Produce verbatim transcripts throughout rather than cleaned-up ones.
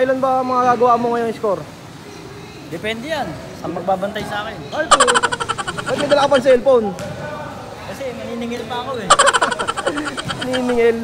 ilan ba mga gagawa mo ngayong score? Depende yan. Ang magbabantay sa akin. Ay, po. Ba't may dala ka pang cellphone? Kasi maniningil pa ako eh. Maniningil.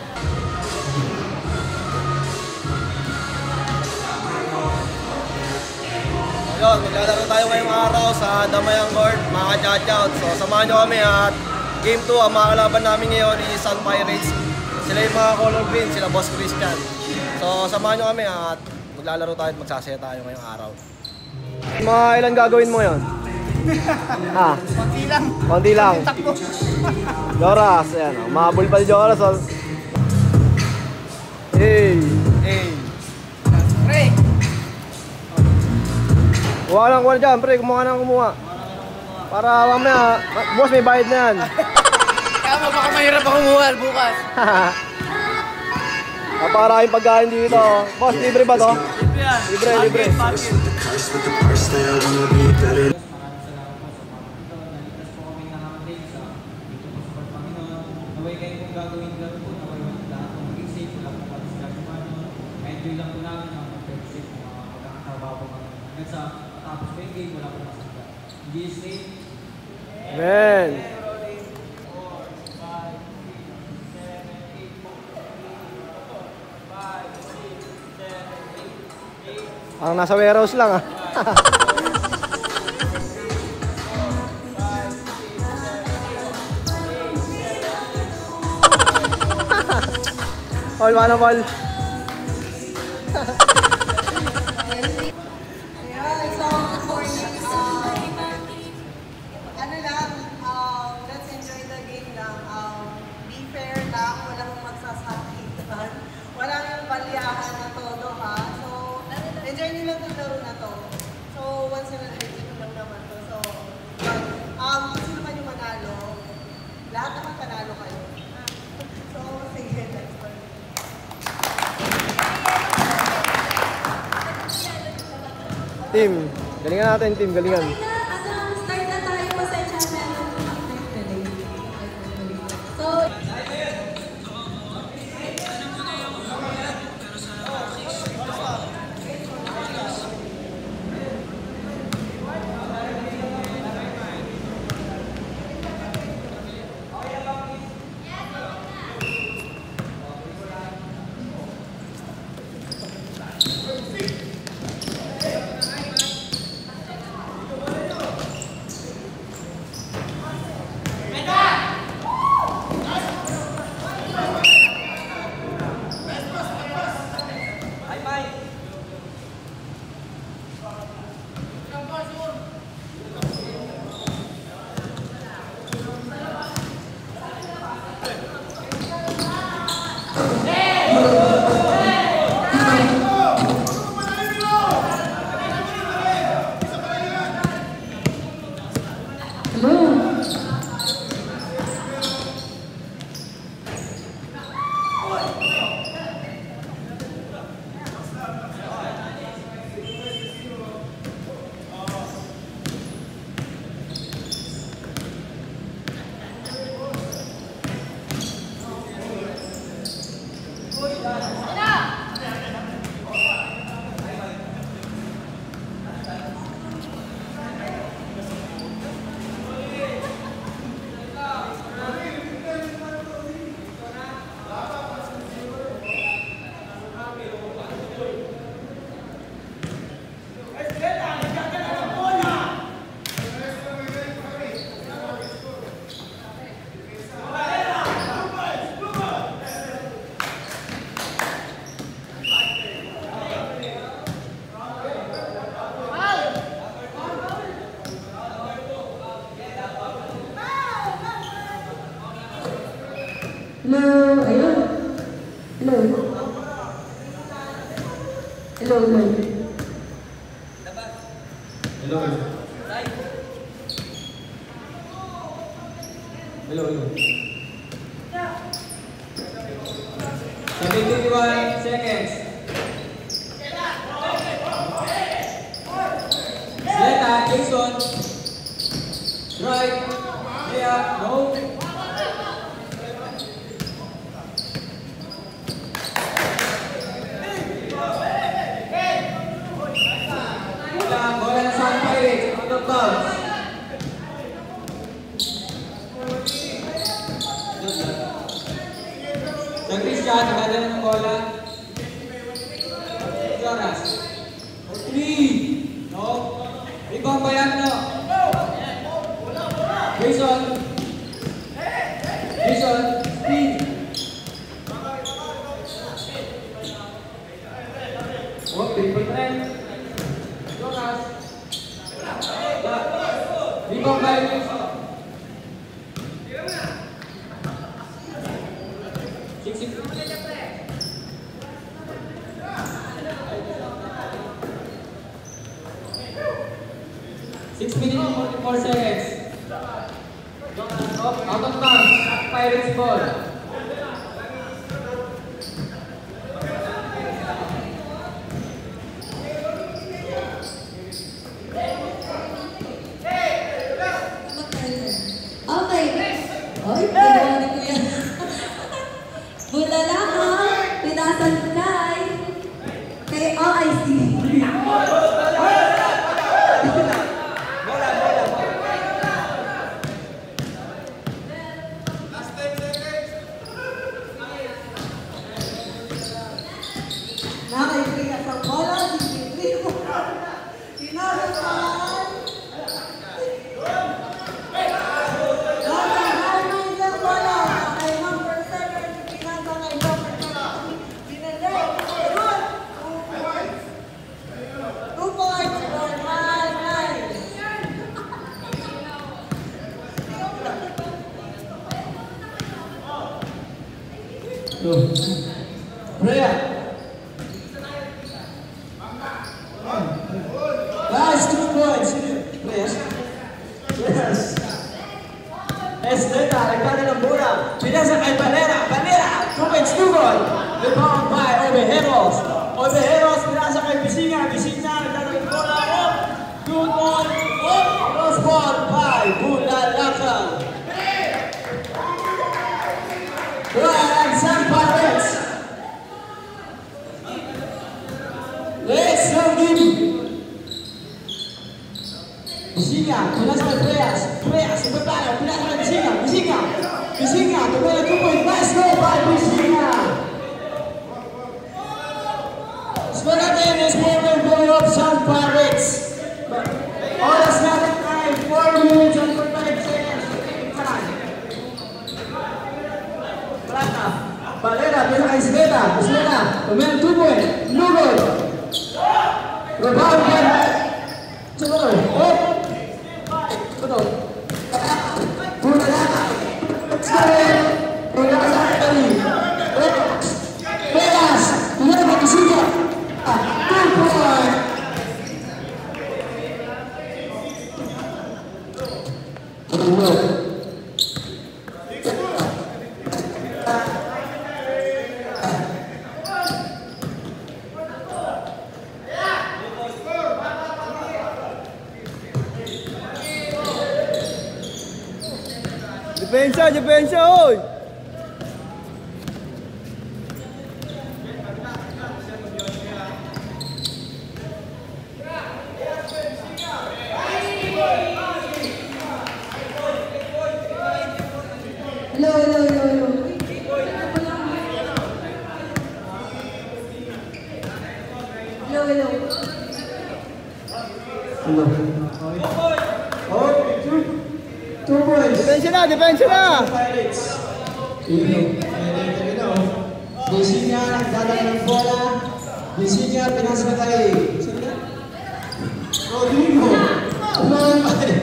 Ayun, maglalaro tayo ngayong araw sa Damayang Court, mga ka-chout. So, samahan nyo kami at game two, ang mga kalaban namin ngayon is Sun Pirates. Sila yung mga color green, sila Boss Christian. So, samahan nyo kami at maglalaro tayo at magsasaya tayo ngayong araw. Mga ilan gagawin mo yun? Ha? Konti lang. Konti lang. Takbo. Joras, ayan o. Mahabol pa ni Joras o. Hey! Hey! Pre! Kuha lang kuha dyan, pre. Kumuha lang kumuha. Para mamaya, boss may bayad na yan. Kaya mo baka mahirap ako kumuha bukas. Napakaraming pagkain dito. Boss, libre ba to? Libre yan. Libre, libre. Amen. Ang nasa warehouse lang ah. All mana ball. Team, galingan natin team, galingan. Start na tayo po sa channel. So, hello, ayun. Hello. Hello, hello. Hello. Hello, hello. seventy-one seconds. Zeta, Jason. Right. Yeah, no. of bounds. Sa Christian, nakadala ng bola. Jonas. For three. No. Rebound ba yan, no? Jason. Jason. Speed. Oh, triple threat. Jonas. Rebound by Jason. Six, six. Six minutes and forty-four seconds. Out of bounds. Pirates ball. Okay. Oy, pinawari ko yan. Bulala ka. Pinasanay. Kay O I C. Nakaipiga sa bola. Hindi mo. Pinarasan. Rhea. Guys, two points. Yes. Yes. Esteta, nagkana ng bola. Pinasa kay Valera. Valera, two points, two goal. Rebound by Ovejeros. Ovejeros, pinasa kay Bisinga. Bisinga, nagkana ng bola. Good ball. Cross ball by Bulalakang. Ryan Sampares. Let's go, Gini. Bisinga, pinasa kay Preas. Preas, ibatala, pinasa kay Bisinga. Bisinga, Bisinga, tuloy two point. Nice goal by Bisinga. Score natin is movement goal of Sampares. Oras natin ay four minutes and forty-five seconds. Plata, Valera, pinasa kay Sveta. Sveta, tuloy two point. Lugod. Rebound by Siguro. Oh! Ito. Puna na. Let's go! Puna ka sa Italy. Vegas! Puna na Bisinga. Two point. Depensa, depensa, oy! Hello, hello, hello, hello. Hello, hello. Hello. Oh, two. Two points. Depensa na, depensa na! Pirates. Ino. Bisinga, nagdadala ng bola. Bisinga, pinasa kay... Rodrigo. Umahan pa eh.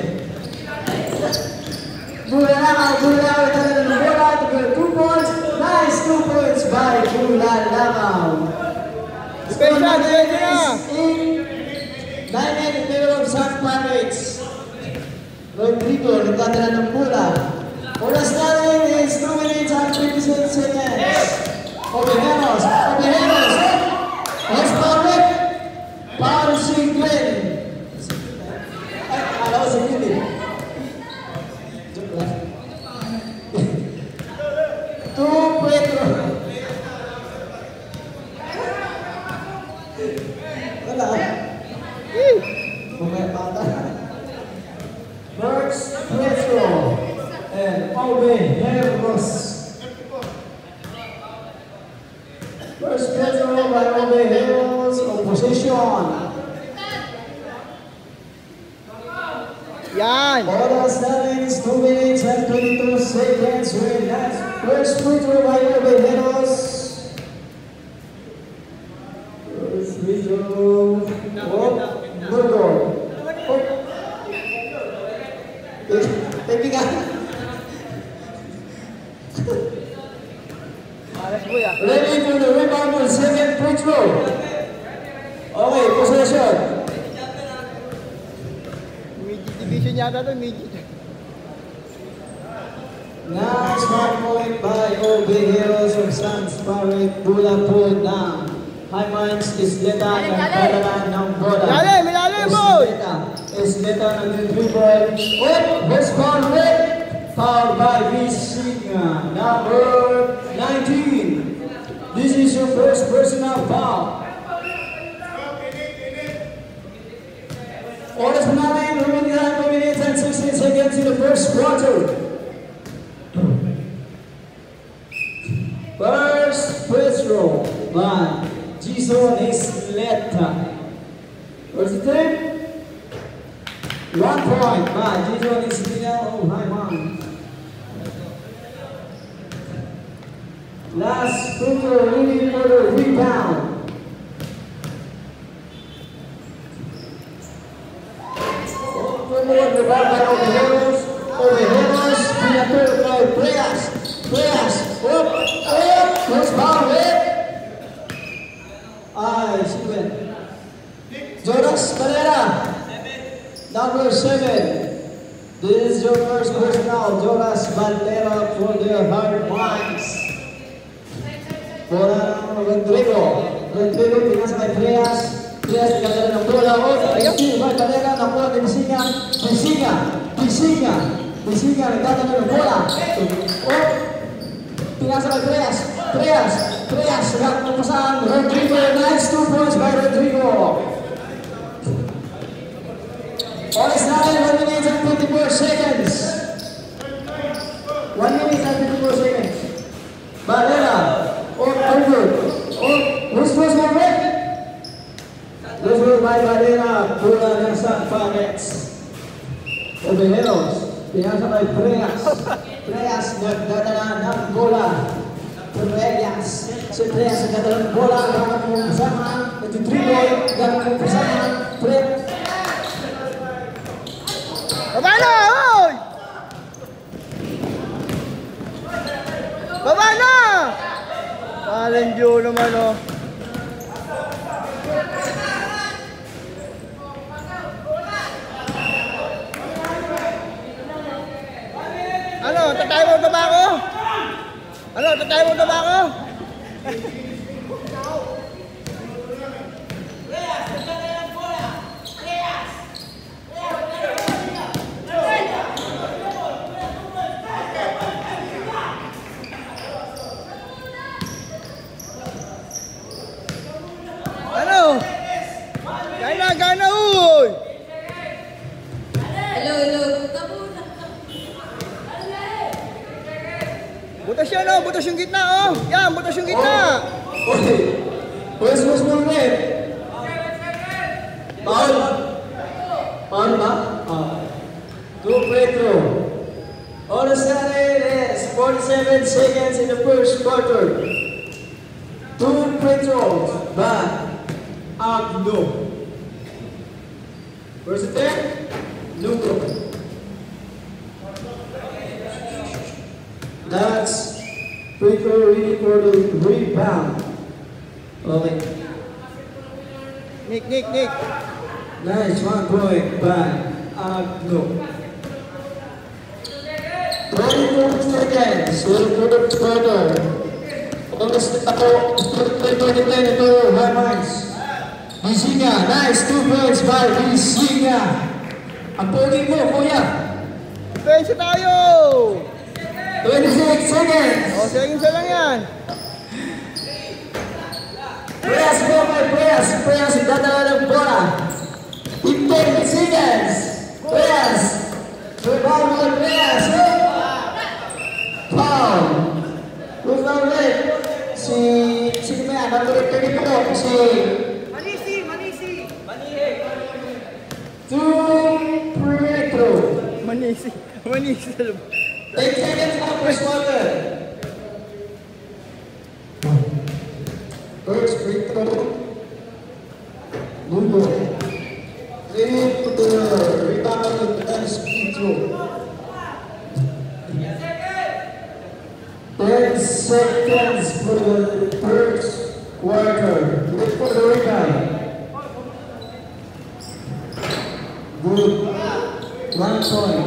Bulalakaw, Bulalakaw, nagdadala ng bola. Two points. Nice, two points by Bulalakaw. Depensa, depensa na! Nine in favor of San Pirates. Rodrigo, nagdadala ng bola. Oras natin is two minutes and fifty-six seconds. Ovejeros, Ovejeros. Next foul rip. Foul si Glenn. Ay, akala ko si Glenn. Joke lang. Two Pedro. Wala. Bumaya pata. Ovejeros. First free throw by Ovejeros. Opposition. Yan. Total standings two minutes and twenty-two seconds. With that first free throw by Ovejeros. First free throw. Oh, good goal. Oh. Kaibigan. Alas boy ah. Ready for the rebound for second free throw. Okay, possession. Midget division yata to, midget. Nice one point by Ovejeros of Sans Parade Bulapod na. High Minds Isleta nagdadala ng bola. Milalim, milalim boy! Isleta, Isleta nag-dribble. Oh, first foul red. Foul by Visinga, number nineteen. This is your first personal foul. Oras na namin, remaining two minutes and sixteen seconds in the first quarter. First free throw by Jason Isleta. What's the time? One point by Jason Isleta of High Minds. Last free throw, leading for the rebound. Forward the ball by Ovejeros. Ovejeros, pinatur by Preas. Preas, up, up, first foul red. Ay, Steven. Jonas Valera, number seven. This is your first personal, Jonas Valera for the Hard Minds. Bola ng Rodrigo. Rodrigo, pinasa kay Preas. Preas, nagkagala ng bola. Oh, ayun, by Valera, nakuha kay Bisinga. Bisinga, Bisinga. Bisinga, nagkagala ng bola. Oh, pinasa kay Preas. Preas, Preas, nagkakapasahan. Rodrigo, nice two points by Rodrigo. Oras natin, one minute and twenty-four seconds. one minute and twenty-four seconds. Valera, oh, over. Oh, who's first one red? This was by Valera, bola ng San Parex. Ovejeros, pinasa kay Preas. Preas, nagdadala ng bola. Preas, si Preas, nagdadala ng bola. Gamit mo kasama, nagtitribol, gamit mo kasama. Preas. Baba na! Oy! Baba na! Alan Joe naman oh. Ano? Tatay mo ba ako? Ano? Tatay mo ba ako? Ano? Gana, gana, uy! Hello, hello. Tabuna. Butas yan oh, butas yung gitna oh. Yan, butas yung gitna. Okay. Where's where's one red? Foul. Foul ba? Ah. Two free throw. All the started is forty-seven seconds in the first quarter. Two free throws by Agno. Where's it there? Lugo. That's free throw ready for the rebound. Okay. Nick, Nick, Nick. Nice one point by Agno. twenty-two seconds for the quarter. Almost ako, twenty ten ito, High Minds. Bisinga, nice two points by Bisinga. Ang pogi mo, kuya. Pensa tayo! twenty-six seconds. O, seconds na lang yan. Prayas mo kay Prayas. Prayas, dadala ng bola. fifteen seconds. Prayas. Rebound mo kay Prayas. number thirty-four, si Manisi, Manisi. two Pietro. Manisi. Manisi. ten seconds na first quarter. First free throw. Lugo. Free throw. Rebound and free throw. ten seconds for the first quarter. Look for the rebound. Good. One point.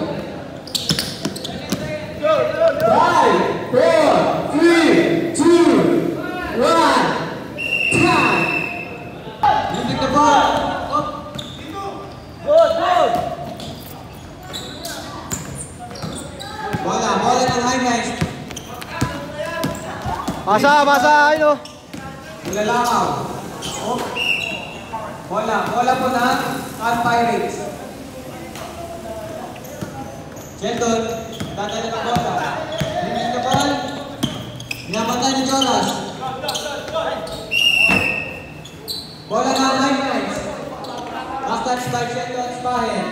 Five, four, three, two, one. Time. You take the ball. Up. Good, good. Bola, bola ng high guys. Masa, masa, ano? Nilalakaw. Oh. Bola, bola po na Sun Pirates. Sheldon, dadala ng bola. Bring the ball. Pinapatay ni Jonas. Bola na ang high guys. Last touch by Sheldon Spahen.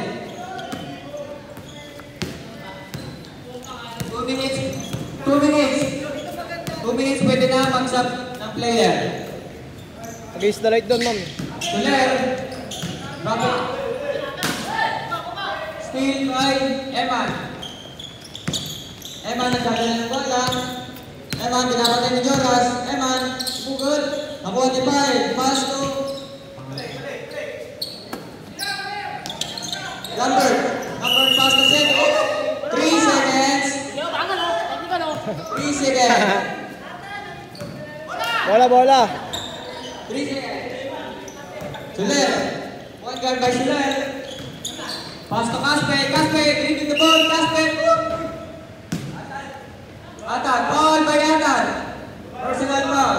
Two minutes. Two minutes. Two minutes pwede na mag-sub ng player. Against the right doon, ma'am. Soler. Bakit? Steal by Eman. Eman nagdadala ng bola. Eman pinapatay ni Jonas. Eman, bugod. Nakuha ni Pai. Pass to Lambert. Lambert pass to Seto. Three seconds. Three seconds. Bola, bola. Three seconds. Soler. One guard by Soler. Pass to Caspe. Caspe dribbling the ball. Caspe. Atan. Ball by Atan. Personal foul.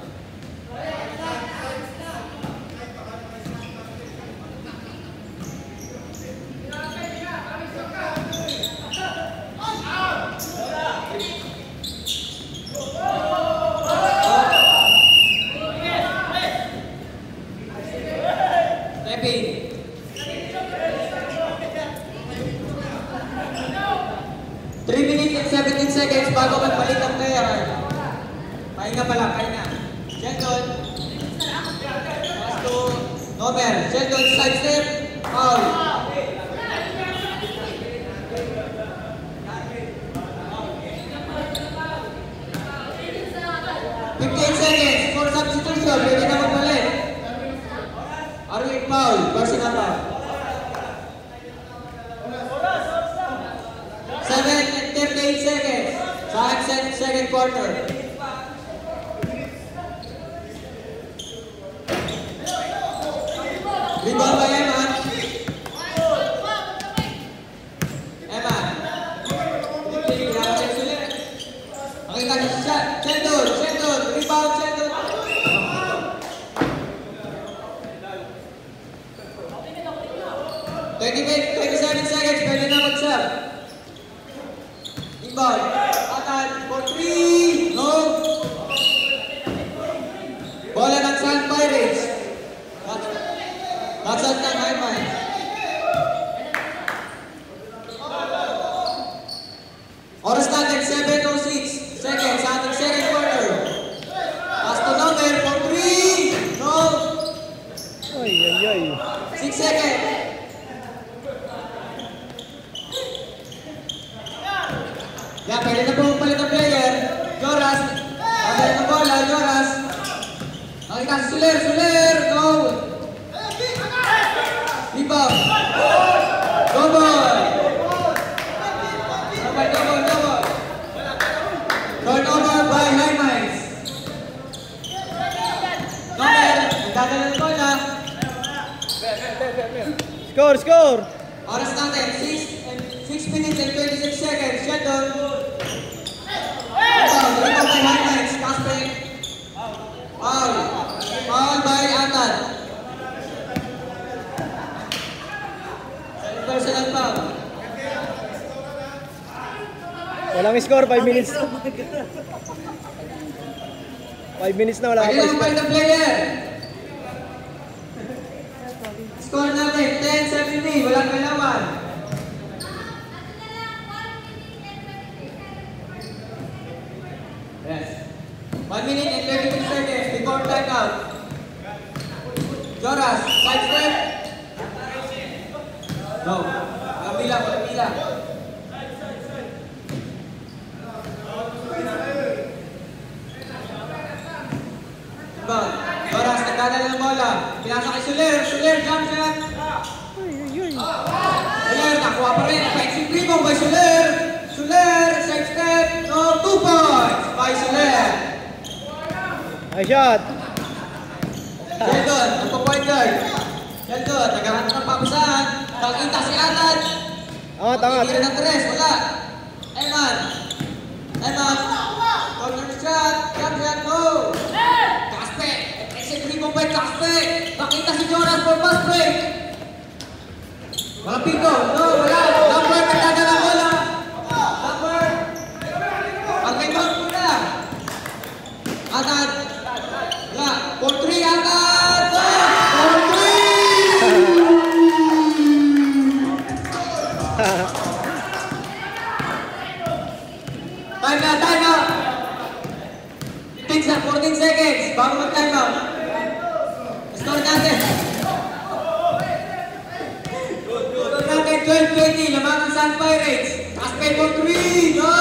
three minutes and seventeen seconds bago magbalik ang player. Pahinga pala, pahinga. Sheldon. Pass to Nomer. Sheldon side step. Foul. fifteen seconds for substitution. Pwede na magbalik. Arwin foul. Personal foul. seven and thirty-eight seconds. Sa second quarter. Rebound by Eman. Eman. Makita niyo siya. Sheldon. Sheldon. Rebound. Sheldon. twenty-seven seconds. Pwede na mag-sub. Ball. Atan for three. No. Bola ng Sun Pirates. That's out ng high mind. Oras natin, seven oh six seconds sa ating second quarter. Pass to Nomer for three. No. Ay, ay, ay. six seconds. Yan, pwede na po palit ang player. Joras. Pagdalit ng bola, Joras. Nakita si Soler, Soler. Go. Rebound. Go ball. Double, double, double. Turnover by High Minds. Nomer, nagdadala ng bola. Score, score. Oras natin, six minutes and twenty-six seconds. Sheldon. Rebound, rebound by High Minds. Caspe. Foul. Foul by Atan. Personal foul. Walang score, five minutes. five minutes na, wala ka pa Kailangan pa respect. yung player. Score natin, ten seventeen, walang kailangan. Yes. one minute and twenty-two seconds before timeout. Joras, side step. No. Walang bilang, walang bilang. Diba? Joras, nagdadala ng bola. Pinasa kay Soler. Soler, jump shot. Soler, nakuha pa rin. Effective rebound by Soler. Soler, side step. No, two points by Soler. Nice shot. Sheldon, nagpo-point guard. Sheldon, naghahanap ng papasahan. Nakita si Atad. Angat, angat. Tigil ng tres, wala. Eman. Eman. Corner shot. Jump shot, no. Kaspe. Exit rebound by Kaspe. Nakita si Jonas for fast break. Walang pinto. No, wala. Number, nagdadala bola. Number. Ang kailangan muna. Atad. Wala. For three, Atad. For three. Time na, time out. fourteen seconds. Bago mag-time out. Score natin. Score natin twelve twenty. Lamang ang Sun Pirates. Kaspe for three. Go!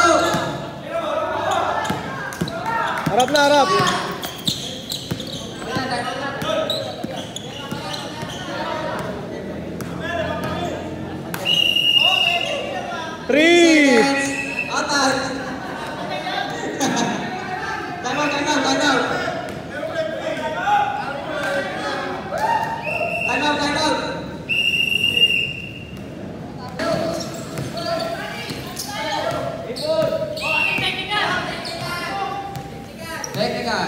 Harap na, harap. Three! Atas. Time out, time out, time out. Time out, time out. Technical.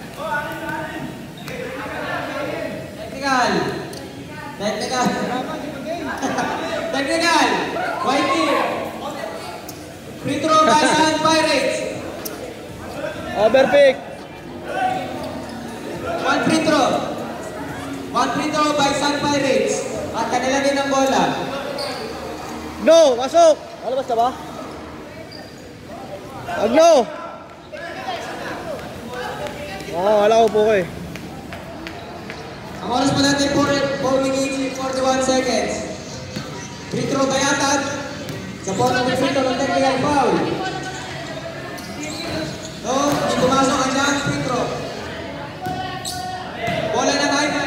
Technical. Technical. Technical. White team. Free throw by Sun Pirates. Overpick. One free throw. One free throw by Sun Pirates. At kanila din ang bola. No! Pasok! Alabas ka ba? Wag no! Oo, wala ko po ko eh. Ang oras pa natin four minutes and forty-one seconds. Free throw by Atad. Sa bola ng free throw ng technical foul. No, hindi pumasok ang dyan, free throw. Bola ng Hyman.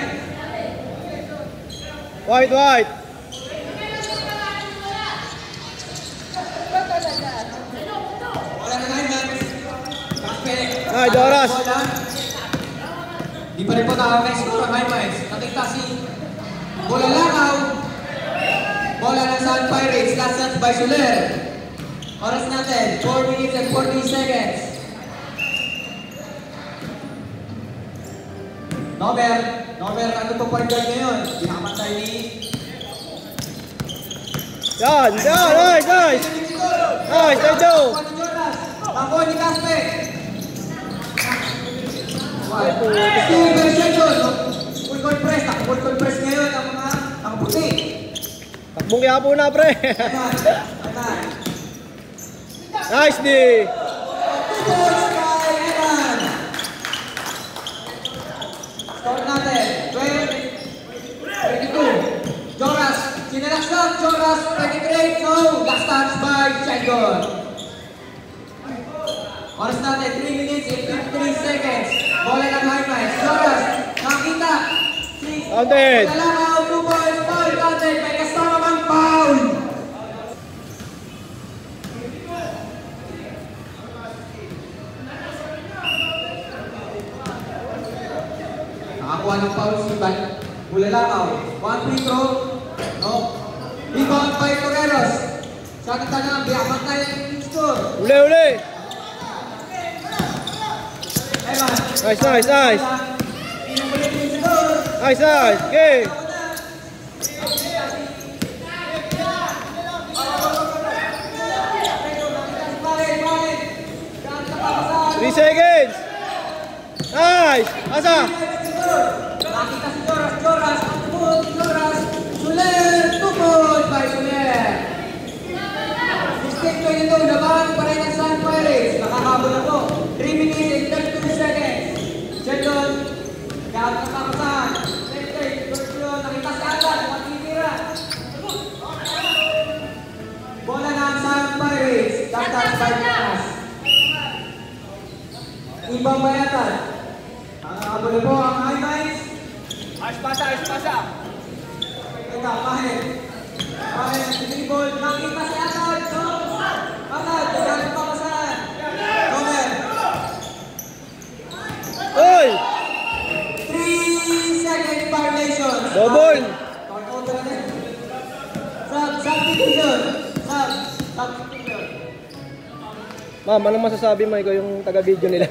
White, white. Bola ng Hyman. Kaspe. Ay, Joras. Bola. Di pa rin po nakaka-score ang Hyman. Nakita si bola lakaw. Bola ng Sun Pirates. Last shot by Soler. Oras natin, four minutes and forty seconds. Nomer, Nomer, ano po point guard ngayon? Pinakamatay ni... Yan, yan, nice, nice. Nice, nice, Joe. Tampo ni Kaspe. Steve Bershedon. Full court press. Full court press ngayon ang mga nakaputi. Takbong kaya po na, pre. Eman, Eman. Nice, D. Two points by Eman. Score natin, twelve twenty-two. Joras, sinalak shot, Joras, twenty-three, no. Last touch by Sheldon. Oras natin, three minutes and fifty-three seconds. Bola ng Hyman. Joras, nakita. Si Counted. Kalakaw, two points, foul counted. May kasama mang foul. Nakakuha ng foul si Bulalakaw. One free throw. No. Rebound by Toreros. Sa katanang biyakan tayo yung score. Uli, uli. Eman. Nice, nice, nice. Inulit yung score. Nice, nice. Okay. Three seconds. Nice! Asa? Nakita si Joras, Joras, ang tubod, Joras, Soler, tubod by Soler. Mistake twenty-two, laban pa rin ang Sun Pirates. Nakakabot na po. three minutes and thirty-two seconds. Shendon, kaya nakapasan. Left-take, Georgion, nakita si Alan, matitira. Bola ng Sun Pirates. Dagdag by Joras. Ibang bayatan. Nakakabot na po ang High Knights. Ayos pasa, ayos pasa. Ika, Mahir. Mahir, dribble. Nakita si Agad. Agad, kailangan pa pasahan. Gomer. Oy! three second violation. Double! Count out na rin. Sub, substitution. Sub, substitution. Ma'am, anong masasabi mo? Ikaw yung taga-video nila.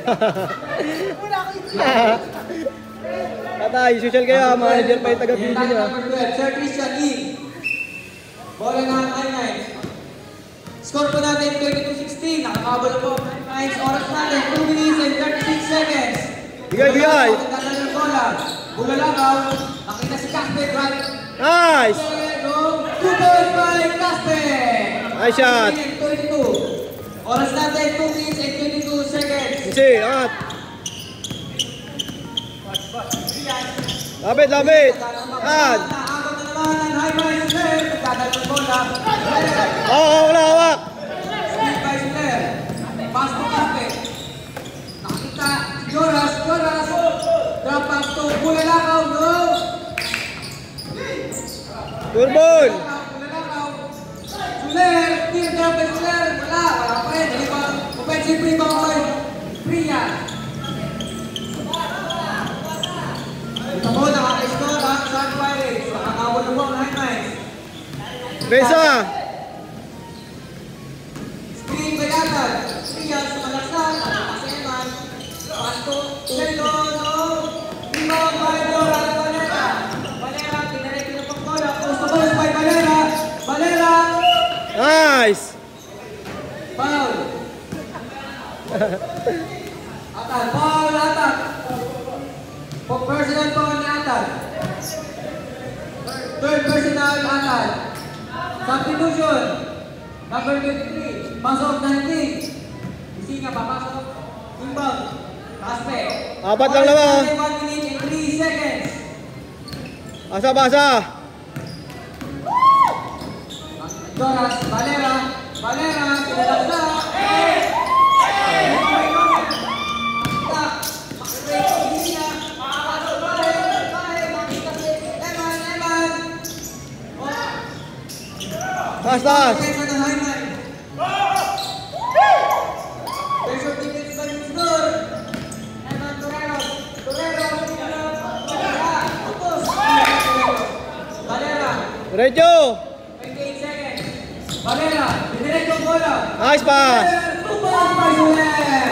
Tatay, social kaya, manager pa yung taga-video niya. Number twelve, Sir Christian Lee. Bola ng High Knights. Score po natin twenty-two sixteen. Nakakabot po ang High Knights. Oras natin two minutes and thirty-six seconds. Bigay, bigay! Tanda ng bola. Bola lagaw. Nakita si Casper, right? Nice! two point five Casper. Nice shot! twenty-two. Oras natin two minutes and twenty-two seconds. Kasi, angat! Lapit, lapit! Yan! Nakakabot na naman ang High Knights. Tanda ng bola. Oo, wala, hawak! Speed by Soler. Pass to Casper. Nakita si Joras. Joras. Drop back to Bulalakaw. No! Turbol! Bulalakaw. Soler. Tear drop by Soler. Wala. Wala pa rin. Hindi pa. Offensive rebound by Priya. Ito po, nakaka-score ang Sun Pirates. Nakakawal na po ang High Knights. Besa! Screen by Atal. Priya sa malaksan. Nakakaseman. Pass to Sheldon. No! Rebound by Dora. Valera. Valera. Tinarito na pang bola. Post to post by Valera. Valera. Nice! Foul. Atal. Foul. Atal. Personal foul ni Atal. Third personal Atal. Substitution. Number twenty-three. Pasok nineteen. Hindi nga papasok. Imbang. Kaspe. Apat lang naman. one minute and three seconds. Asa, basa! Joras. Valera. Valera. Pinalagsa. Taas, taas! Pressure defense by Misdor. Eman Torero. Torero. Utos. Valera. Diretso! twenty-eight seconds. Valera. Diretso ang bola. Nice pass! Tupas by Soler.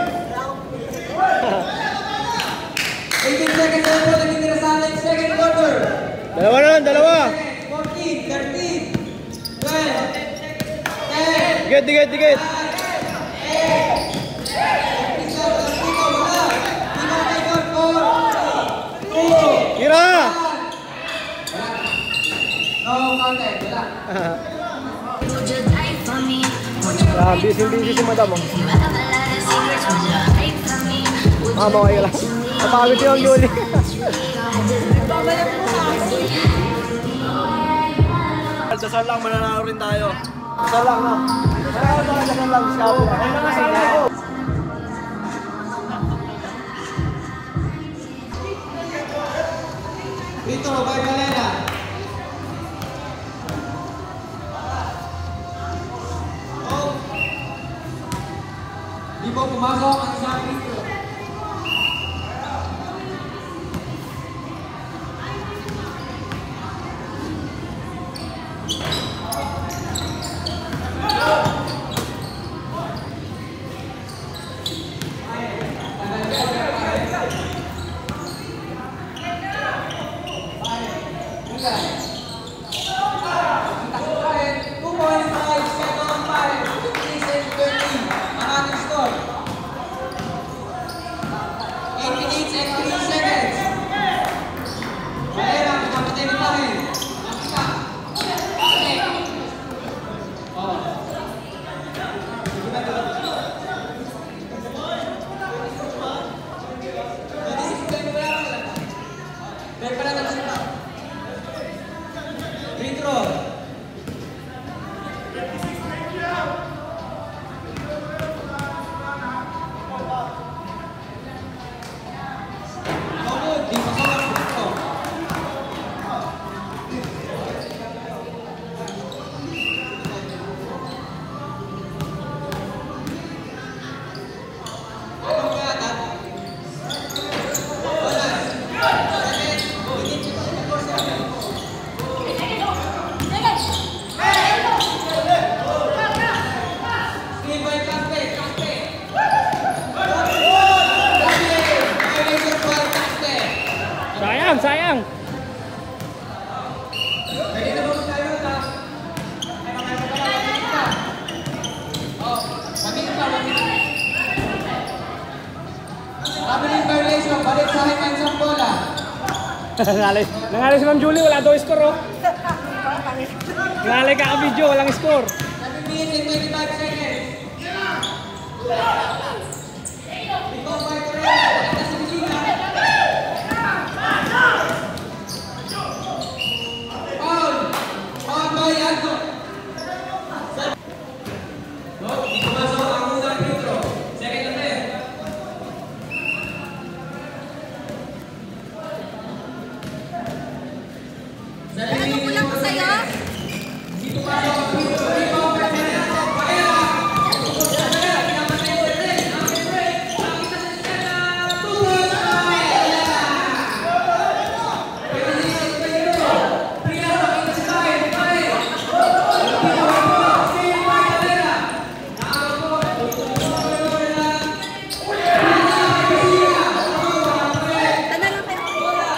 eighteen seconds na po nagtitira sa ating second quarter. Dalawa na lang, dalawa! fourteen, thirteen, twelve, ten, Dikit, dikit, dikit! Tira! no contact, wala. Ah, busy-busy si madam. Oh. Ah, okay ka lang. Napagod siya ang Yuli. Dasal lang, mananalo rin tayo. Dasal lang, no? Dasal lang, dasal lang. Dasal lang. Rito, by Valera. Oh. Di po pumasok ang isang rito. balik sa akin ang isang bola. Nangalay, nangalay si Ma'am Julie, wala daw score oh. Nangalay ka ka-video, walang score. seven minutes and twenty-five seconds. Ikaw, five to red. Pakita sa Bisina. Foul. Foul by Aldo. No, hindi pumasok ang unang free throw. Second attempt. Ano kulang ko sa'yo? Hindi pumasok ang free throw. Rebound by Fernando Paera. Paera, pinamatay ko rin. Ang break. Nakita sa Stella. Tuloy sa Paera. Pinalis sa Pedro. Priya, nakita sa Paera. Paera. Steve Paera. Nakakapot. Tuloy na. Tanang ang pero.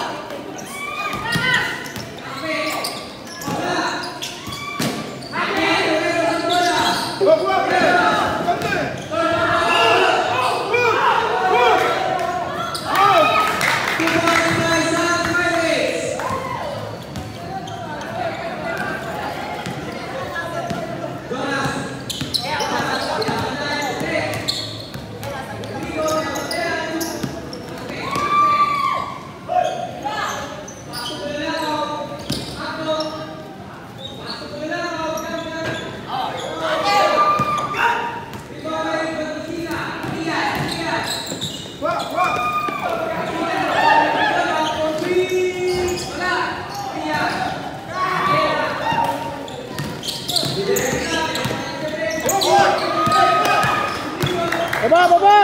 Baba, baba!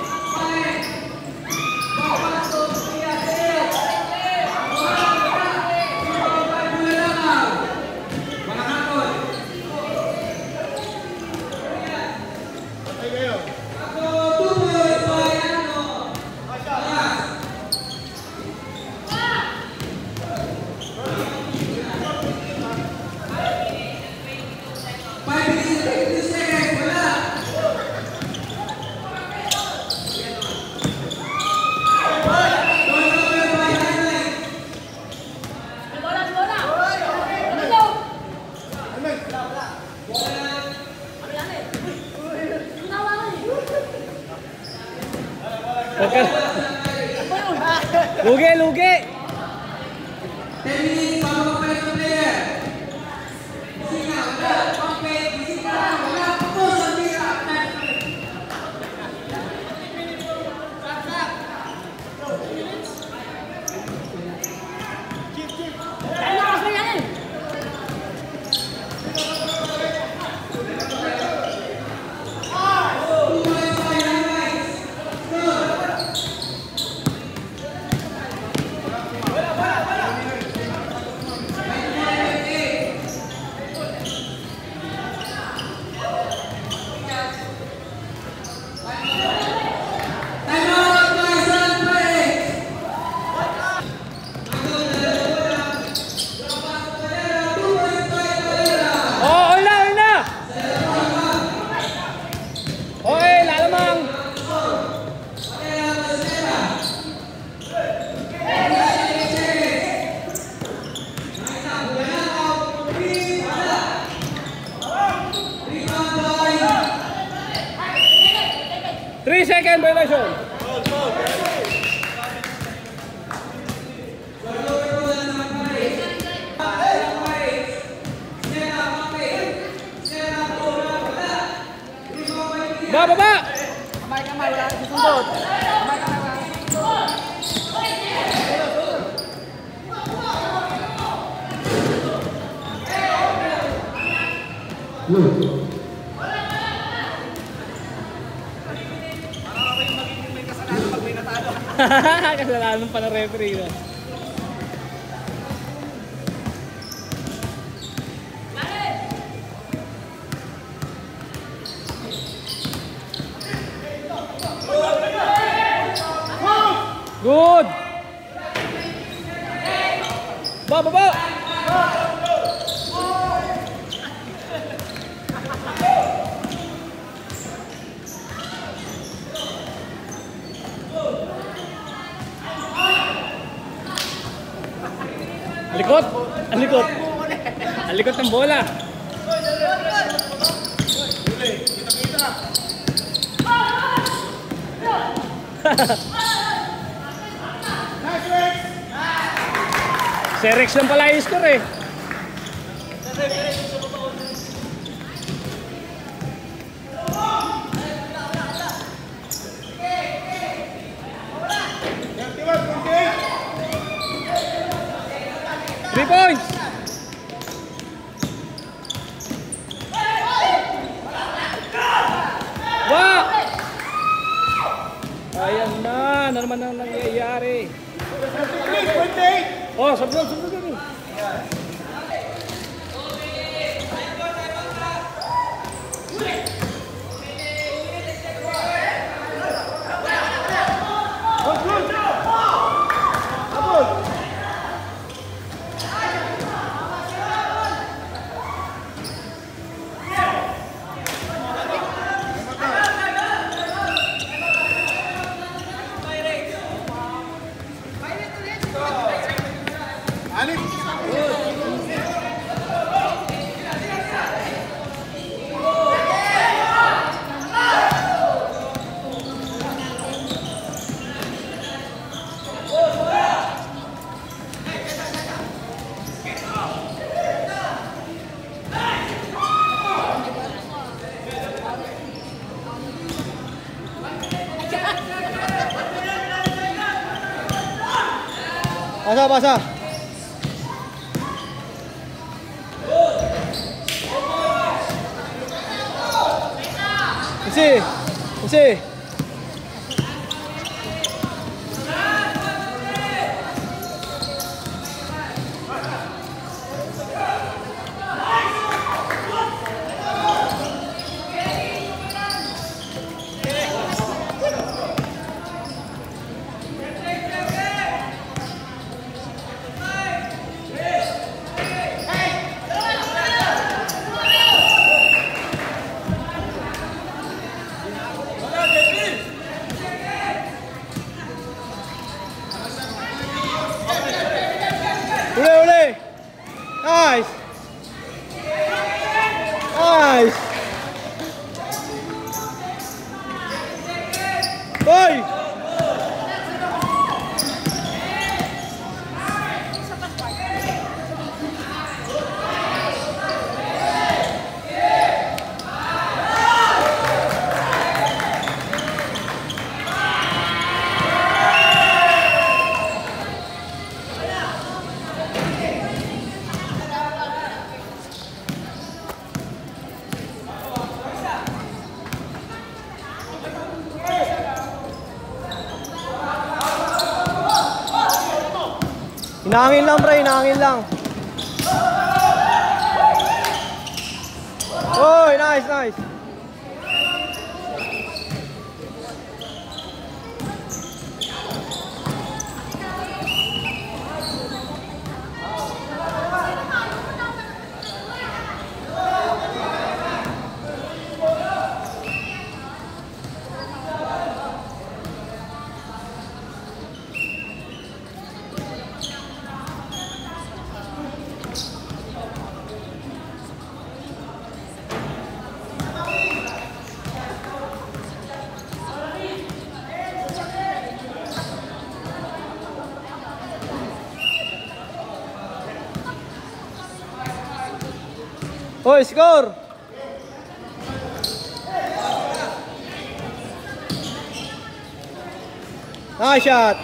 Lugi, lugi! ten minutes bago magpalit ng player. Bisina, wala. Pampet, Bisina, wala. Tapos ang tira. three second violation. Ba, ba, ba! Kamay, kamay, wala nang susundot. Kamay, kamay, wala nang susundot. Kasalanan pa ng referee na. Good! Ba, ba, ba! Alikot! Alikot! Alikot ng bola! Si Rex lang pala yung score eh. Three points! Wow! Ayan na, ano naman ang nangyayari? Oh, sablon, sablon kami. Pasa, pasa. Isi, isi. Uli, uli. Nice. Nice. Boy. Hinangin lang, pre, hinangin lang. Oh, nice, nice. Hoy, score! Nice shot!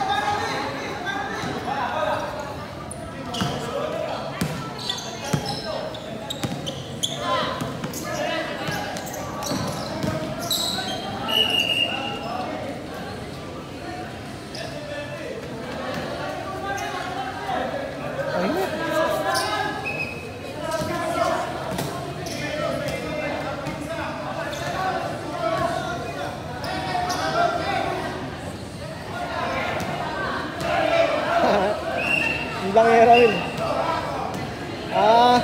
Lang era rin. Ah.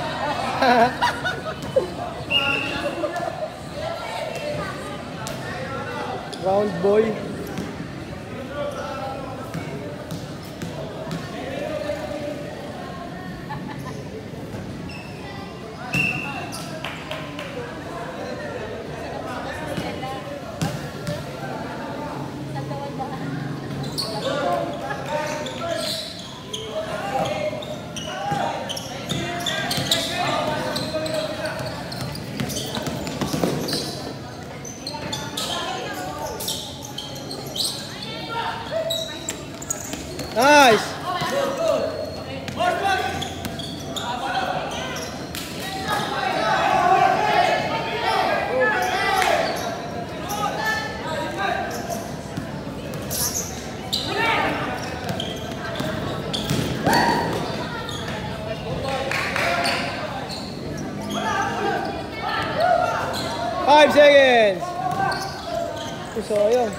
Round boy. Nice! Five seconds! So, ayun.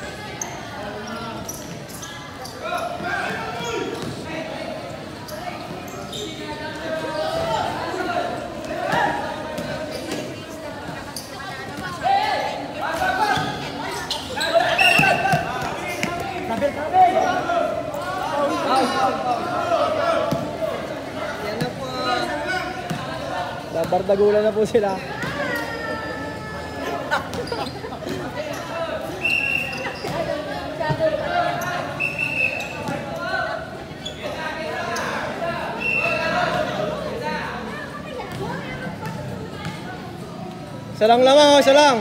Bardagulan na po sila. Isa lang lamang, oh, isa lang.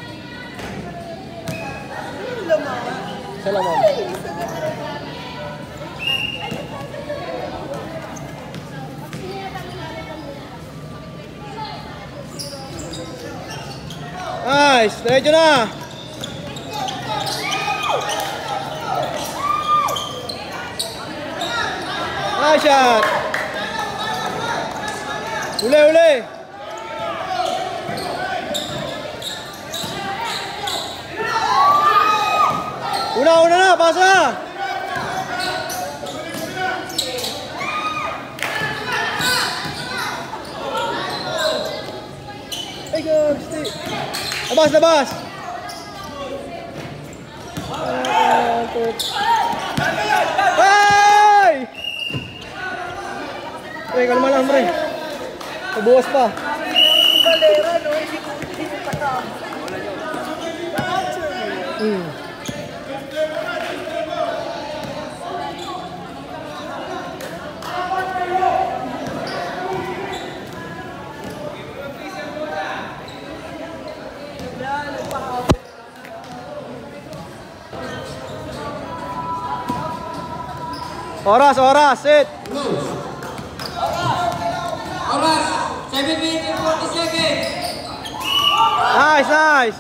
Isa lang, ma'am. Nice, diretso na. Nice shot. Uli, uli. Una, una na, pasa. Hey, go, stay. Labas, labas! Hey! Hey, kalma lang, pre. Nabuwas pa. Hmm. Oras, oras, sit. Oras, seven minutes and forty seconds. Nice, nice.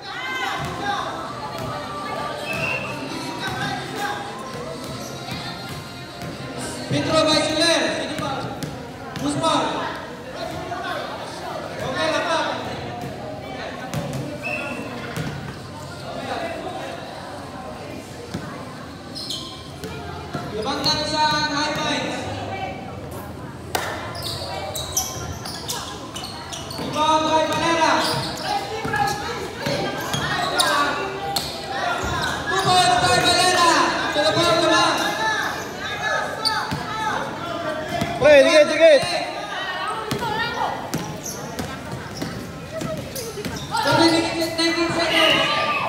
Pedro Baisuler, sini Pak. Musman. Oke, lapak. Lebangkan sang high points. Ibang by Valera. Two points by Valera. To the ball, come on. Pre, dikit, dikit. seven minutes and nineteen seconds.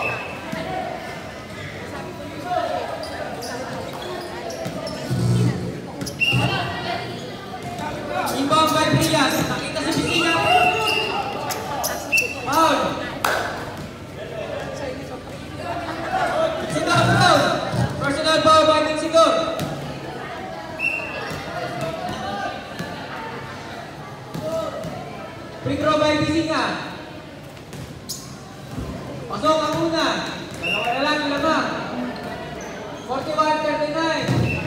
Ibang by Brillas. Nakita si Bisinga. Foul. Bisinga, foul. Personal foul by Bisinga. Free throw by Bisinga. Pasok ang una. Dalawa na lang yung lamang. forty-one thirty-nine.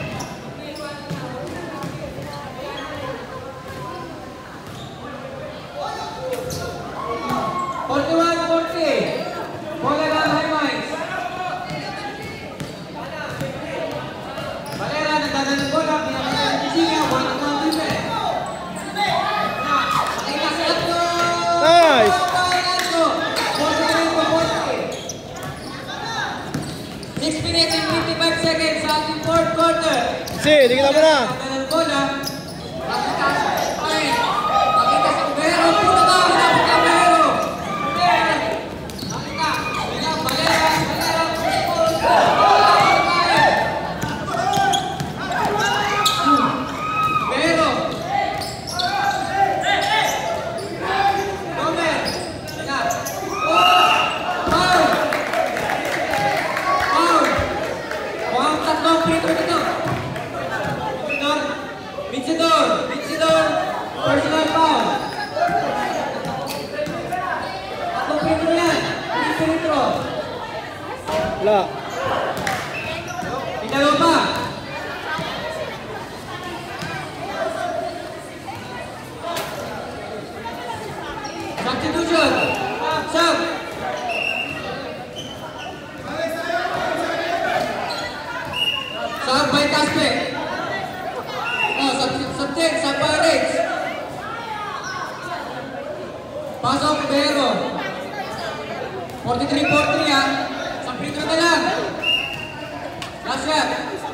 forty-one forty. Bola ng high minds. Valera nagdadala ng bola. Pinakita ng Bisinga. Bola ng mga defense. Nakita si Atlo. Nice. six minutes and fifty-five seconds sa ating fourth quarter. Si, dikit mo na. Nagdadala ng bola. Nakita si Pine. Nakita si Guerrero. Puto ka. Hinapit ang Guerrero. Nakita. Bilang Valera. Valera. Guerrero. Gomer. Bilang. Foul. Foul. Mukhang tatlong free throw dito. Wala. Dalawa pa. Substitution. Sub. Sub by Caspe. Oh, sub- subject, sub by Rex. Pasok, Pero. forty-three forty ah. Sa free throw na lang. Last shot.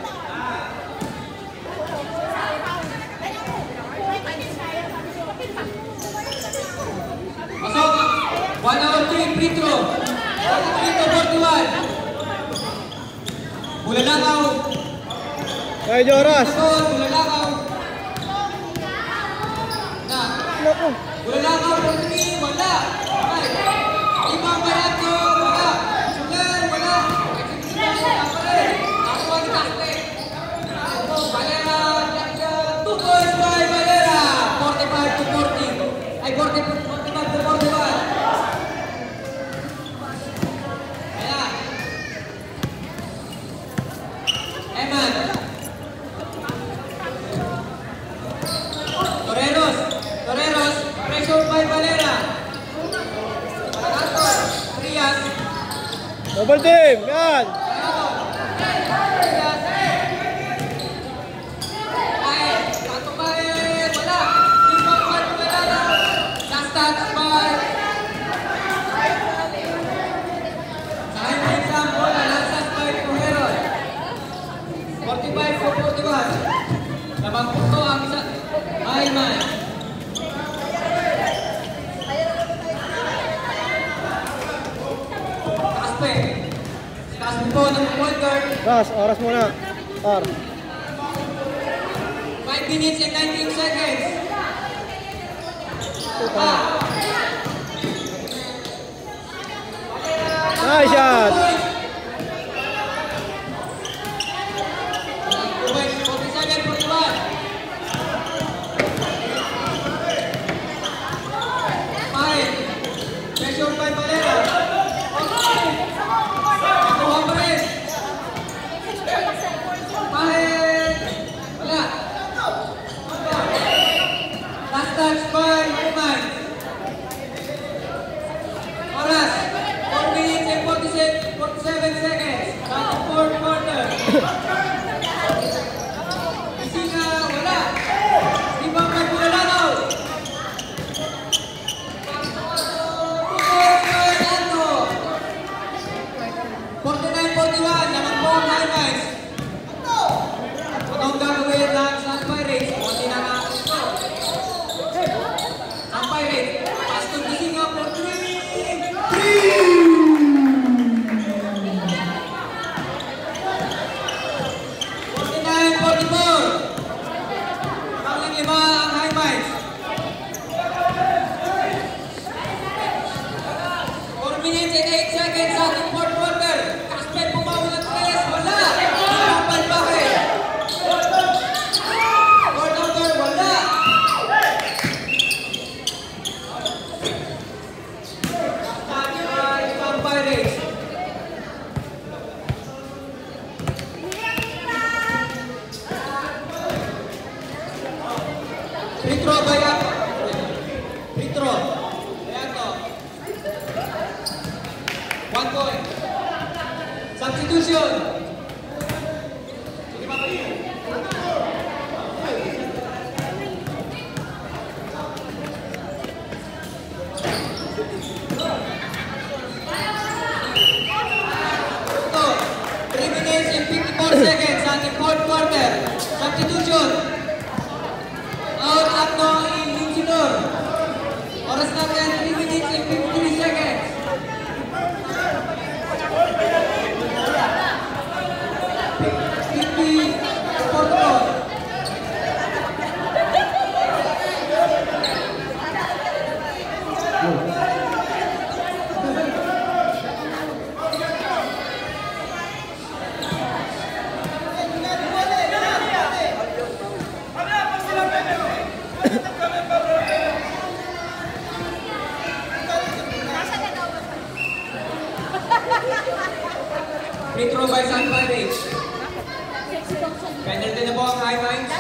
Pasok. one hour three free throw. forty-three to forty-one. Bulalakaw. Kaya Joras. Pasok, Bulalakaw. Na. Naku. Bulalakaw, forty-three, wala. Ay. Ibang Bayato, wala. Sulan, wala. Execution, wala pa rin. Ako ang takpe. Ako, Valera, two points by Valera. forty-five to forty. Ay, forty-five to forty-one. Ayan. Eman. Toreros. Toreros. Pressure by Valera. Panato. Trias. Double team. Yan. Trias. Ay, Tato by wala. Limang by Valera. Last touch by Sahin by Sam. Wala. Last touch by Toreros. forty-five to forty-one. Lamang punto ang isa. Ayman. Kaspe. Si Kaspe po ng point guard. Ras, oras muna. Par. five minutes and nineteen seconds. Ah. Nice shot. forty-seven forty-one. Fine. Pressure by Valera. Nakuha pa rin. Fine. Wala. Last touch by Human. Oras. four minutes and forty-seven seconds. Back to fourth quarter. Isina, wala. Ibang Magbulalakaw. forty-nine forty-one, naman po ang highlights. Anong gagawin ng Sun Pirates? Kunti na nga ito. Sun Pirates, pass to Gisinga for three. forty-nine forty-four. Pangling lima ang highlights. four minutes and eight seconds sa ating fourth quarter. Kaspen pumawal ng tres. Wala. Limang palbahe. Fourth quarter. Wala. Start by Sun Pirates. Free throw by Ato. Free throw. By Ato. One point. Substitution. Ito. three minutes and fifty-four seconds sa ating fourth quarter. Substitution. Out Ato in Lucidor. Oras natin three minutes and fifty-three seconds. fifty forty-four. Free throw by Sun Pirates. Penalty na po ang High Minds.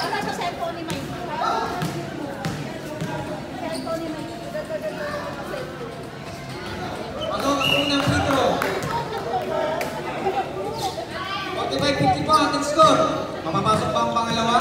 Ano ang unang free throw? forty-five fifty po ating score. Mamapasok pa ang pangalawa.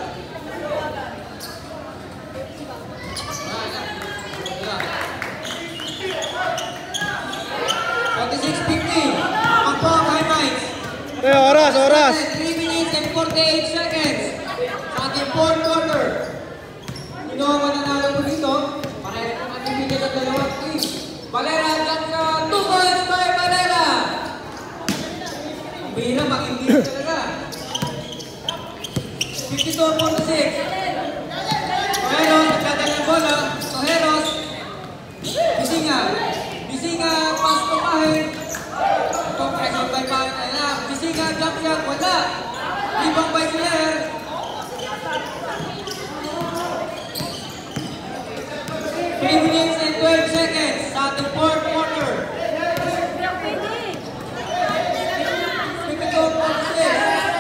forty-six fifty. Ang po ang High Minds. Eh, oras, oras. three minutes and forty-eight seconds sa ating fourth quarter. Sino ang mananalo po dito? Pareho ang ating bigyan ng dalawang team. Valera, dyan ka, two points by Valera. Ang bihira, mag-ingit talaga. fifty-two forty-six. Soheros, nagdadala ng bola. Soheros. Bisinga. Bisinga, pass to Kahit. Pressure by Kahit. Bisinga, jump shot, wala. Ibang by Soler. three minutes and twelve seconds sa ating fourth quarter. fifty-two forty-six.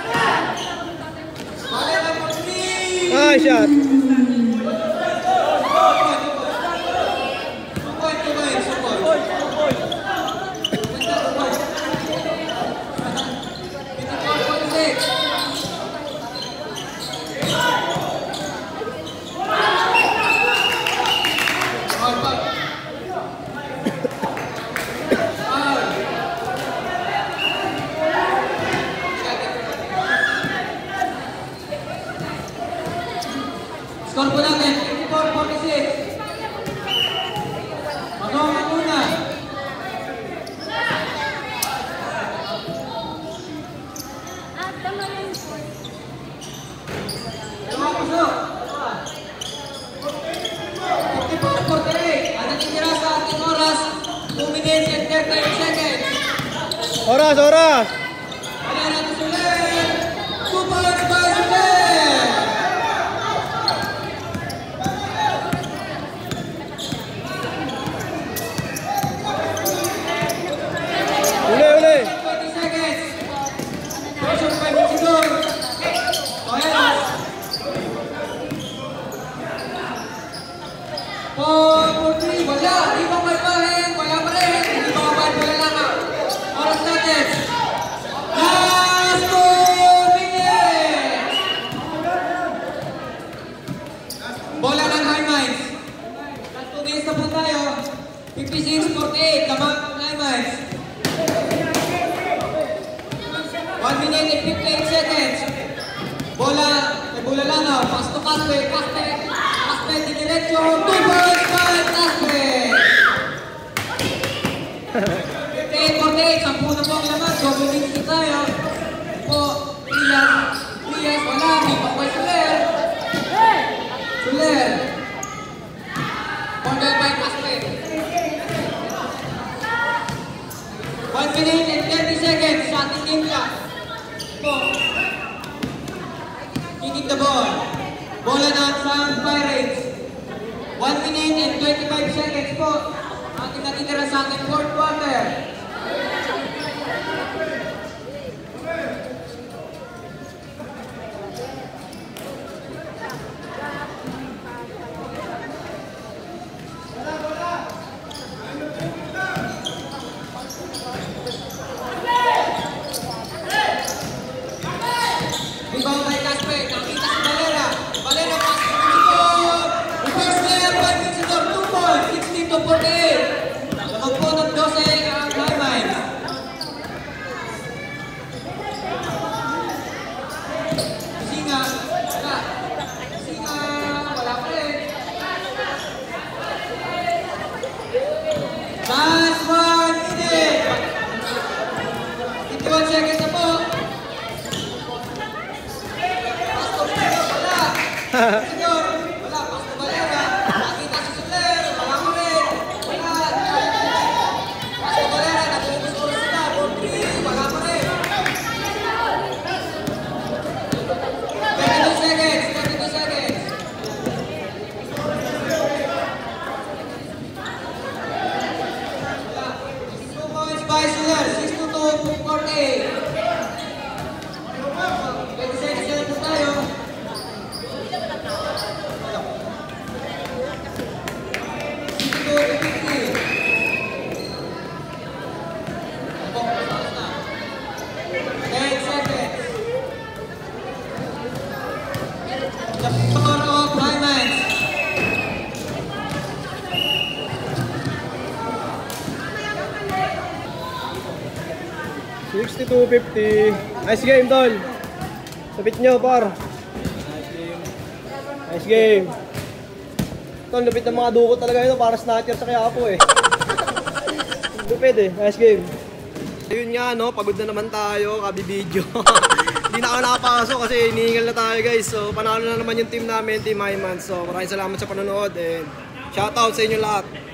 Valera for three. Ah, shot. Skor po natin, fifty-four forty-six. Magong ang una. Dalawang puso. fifty-four forty-eight. Ang natitira sa ating oras, two minutes and thirty seconds. Oras, oras. Valera to Soler. two points by Soler. Uli, uli. twenty seconds. Pressure by Michidor. Soheros. four for three. Wala. Di ba may pahin? Wala pa rin. Di ba mabahid? Wala lang ah. Oras natin. Last two minutes. Bola ng High Minds. Last two minutes na po tayo. fifty-six forty-eight. Lamang ng High Minds. one minute and fifty-eight seconds. Bola, may bola lang na. Pass to Caspe, Caspe, Caspe, di diretso. two points by Caspe. fifty-eight forty-eight, sampu na po ang laman. Double minutes na tayo. Po, Rias, Rias, wala. May pakway Soler. Soler. Corner by Caspe. one minute and thirty seconds sa ating game clock. Po. Kicking the ball. Bola ng Sun Pirates. one minute and twenty-five seconds po. Ating natitira sa ating fourth quarter. Rebound by Caspe. Nakita si Valera. Valera pass to Michidor. Reverse layup by Michidor. two points. sixteen to forty-eight. Lamang po ng twelve ang High Minds. Bisinga. Wala. Bisinga. Wala pa rin. Last one minute. fifty-one seconds na po. Senyor, wala, pas na Valera. Nakita si Soler, wala mo rin. Wala. Pas na Valera, nag-uubos ko sila. four three, wala mo rin. thirty-two seconds, thirty-two seconds. Wala. two points by Soler, six to two, forty-eight. sixty-two fifty. Nice game, tol. Sabit nyo, par. Nice game. Tol, lupit ng mga dukot talaga ito. Para snatcher sa kaya po eh. Lupit eh. Nice game. Ayun nga, no? Pagod na naman tayo. Kabi-video. Hindi na ako nakapasok kasi inihingal na tayo, guys. So, panalo na naman yung team namin, Team Hyman. So, maraming salamat sa panonood and shoutout sa inyo lahat.